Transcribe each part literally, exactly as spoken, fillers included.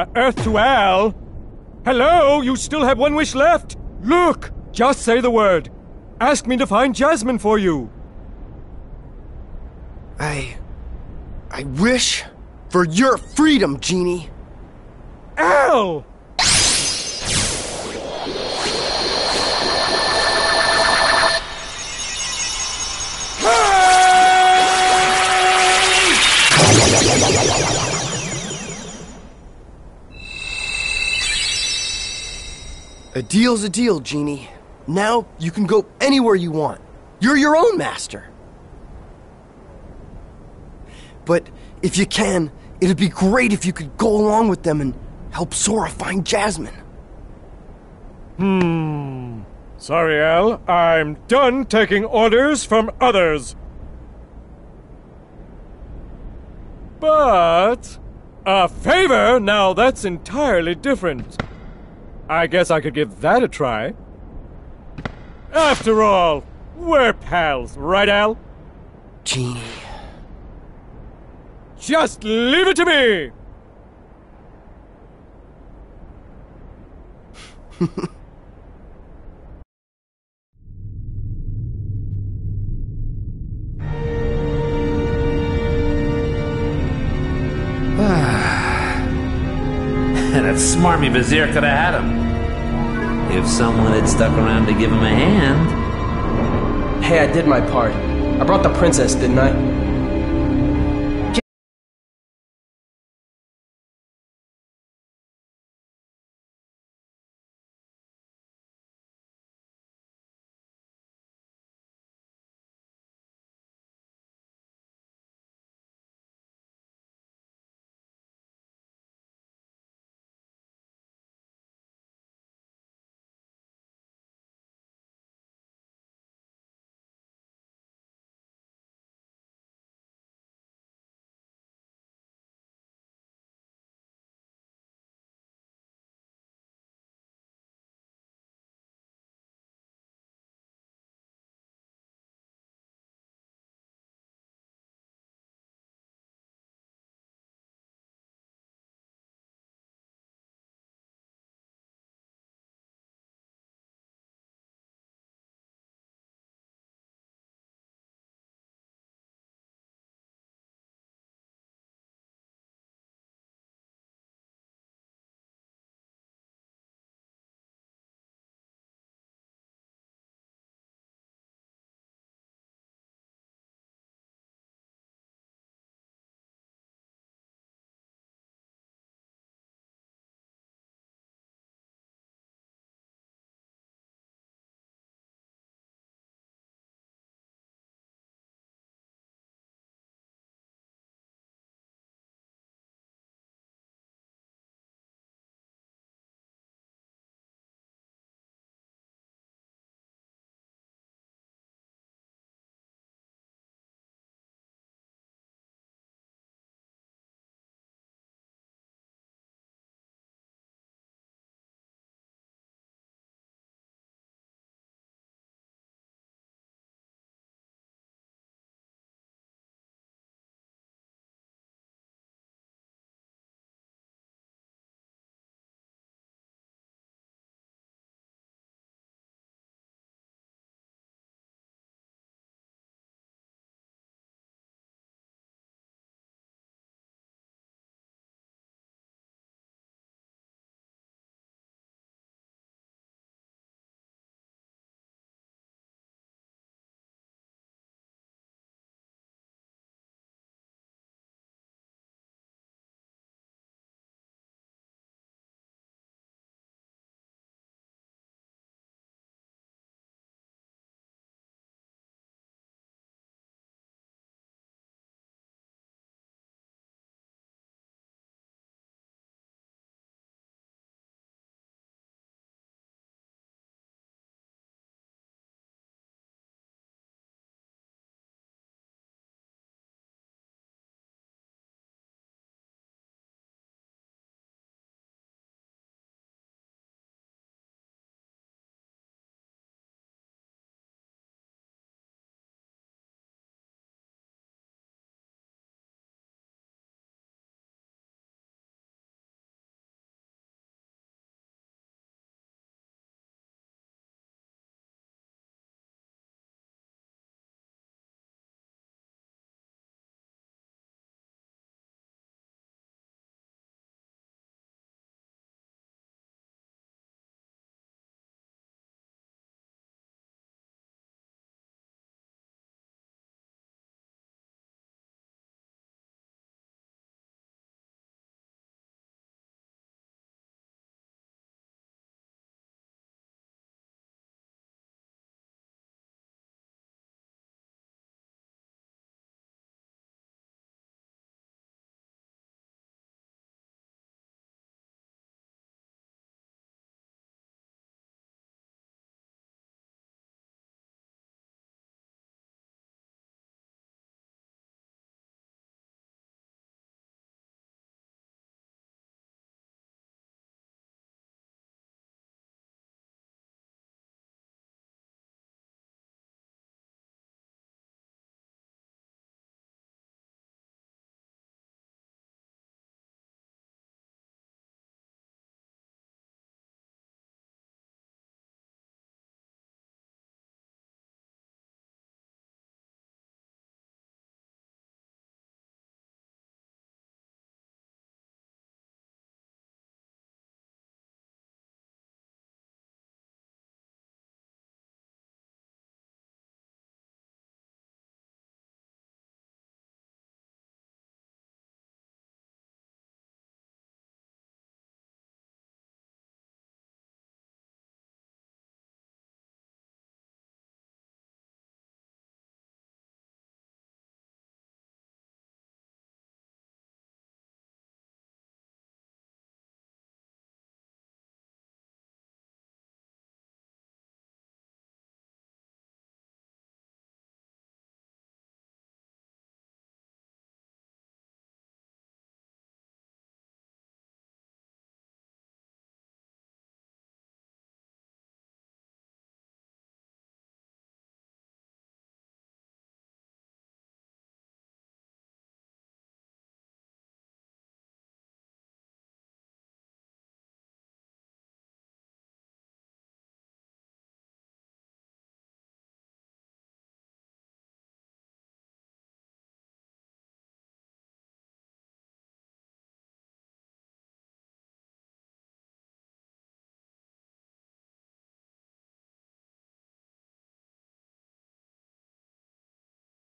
Uh, Earth to Al? Hello? You still have one wish left? Look! Just say the word. Ask me to find Jasmine for you. I... I wish for your freedom, Genie. Al! A deal's a deal, Genie. Now you can go anywhere you want. You're your own master. But if you can, it'd be great if you could go along with them and help Sora find Jasmine. Hmm. Sorry, Al. I'm done taking orders from others. But a favor? Now that's entirely different. I guess I could give that a try. After all, we're pals, right, Al? Genie. Just leave it to me! That smarmy vizier could have had him. If someone had stuck around to give him a hand. Hey, I did my part. I brought the princess, didn't I?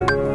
Bye.